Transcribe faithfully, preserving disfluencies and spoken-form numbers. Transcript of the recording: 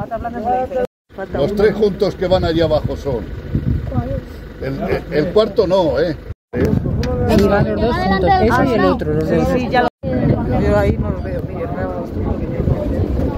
Los tres juntos que van allá abajo son. El, el, el cuarto no, ¿eh? Sí, van los dos juntos, ese y el otro, los dos. Sí, ya lo... Yo ahí no lo veo, mire, no.